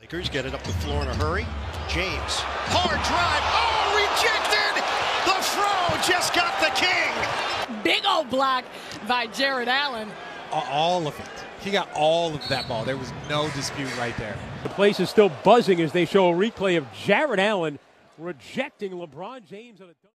Lakers get it up the floor in a hurry. James, hard drive. Oh, rejected! The Fro just got the king. Big old block by Jared Allen. All of it. He got all of that ball. There was no dispute right there. The place is still buzzing as they show a replay of Jared Allen rejecting LeBron James on a